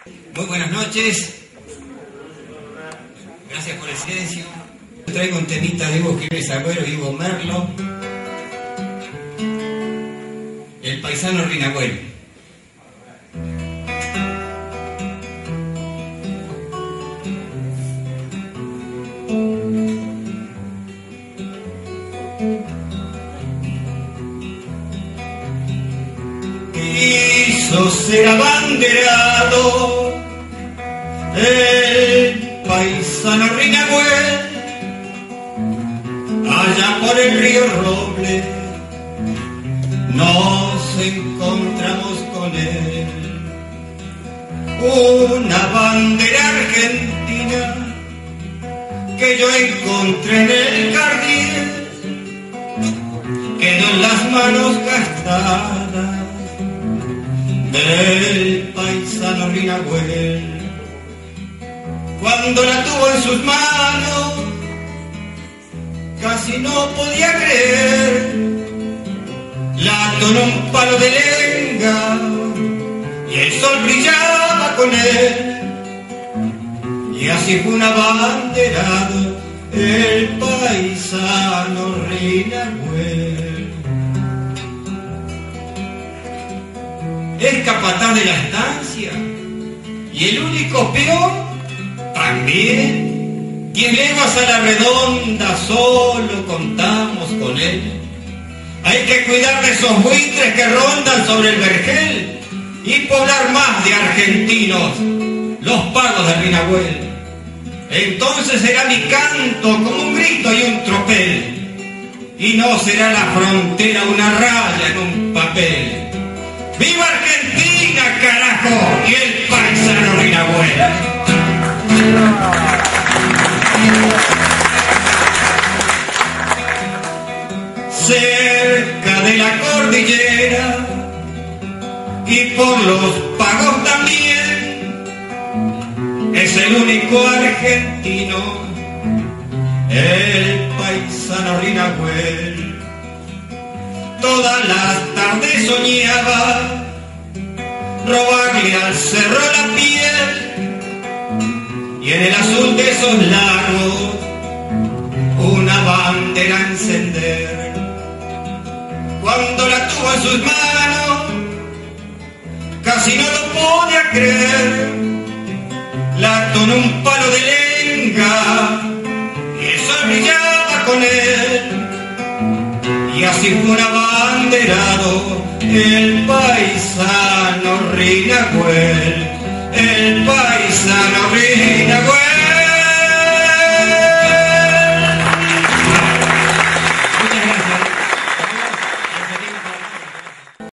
Muy buenas noches. Gracias por el silencio. Traigo un temita de Hugo Jiménez Agüero y Hugo Merlo. El paisano Rinagüero. Quiso ser abanderado el paisano Rinagüero allá por el río Roble. Nos encontramos con él, una bandera argentina que yo encontré en el jardín, quedó en las manos gastadas del paisano Rinagüero. Cuando la tuvo en sus manos, casi no podía creer. La ató en un palo de lenga y el sol brillaba con él. Y así fue un abanderado el paisano Rinagüero. El capataz de la estancia y el único peón también. 10 leguas a la redonda solo contamos con él. Hay que cuidar de esos buitres que rondan sobre el vergel y poblar más de argentinos los pagos de Rinagüero. Entonces será mi canto como un grito y un tropel, y no será la frontera una raya en un papel. ¡Viva Argentina, carajo! Y el paisano Rinagüero. Cerca de la cordillera y por los pagos también es el único argentino, el paisano Rinagüero. Todas las tardes soñaba robarle al cerro la piel y en el azul de esos lagos una bandera encender. Cuando la tuvo en sus manos, casi no lo podía creer. La ató en un palo de lenga y el sol brillaba con él. Y así fue un abanderado el paisano Rinagüero.